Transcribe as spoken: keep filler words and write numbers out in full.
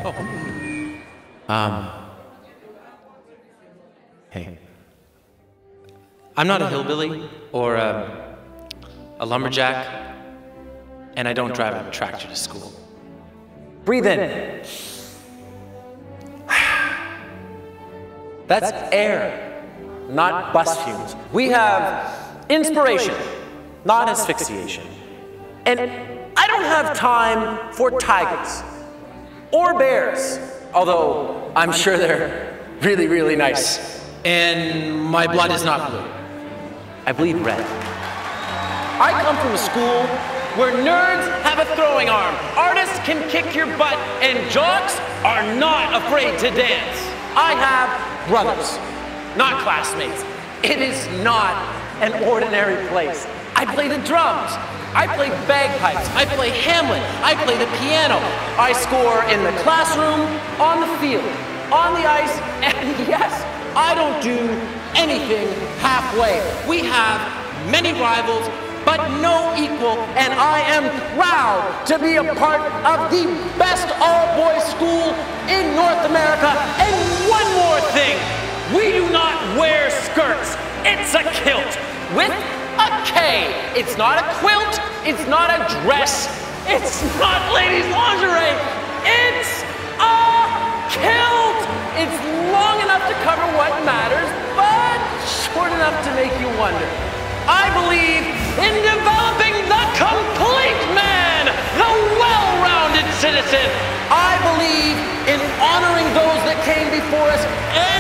Um, hey. I'm not a hillbilly or a, a lumberjack, and I don't drive a tractor to school. Breathe in. That's air, not bus fumes. We have inspiration, not asphyxiation. And I don't have time for tigers or bears, although I'm sure they're really, really nice. And my blood is not blue. I bleed red. I come from a school where nerds have a throwing arm, artists can kick your butt, and jocks are not afraid to dance. I have brothers, not classmates. It is not an ordinary place. I play the drums. I play bagpipes. I play Hamlet. I play the piano. I score in the classroom, on the field, on the ice, and yes, I don't do anything halfway. We have many rivals, but no equal, and I am proud to be a part of the best all-boys school in North America. And one more thing, we do not wear skirts. It's a kilt with a K. It's not a quilt, it's not a dress, it's not ladies' lingerie, it's a kilt. It's long enough to cover what matters, but short enough to make you wonder. I believe in developing the complete man, the well-rounded citizen. I believe in honoring those that came before us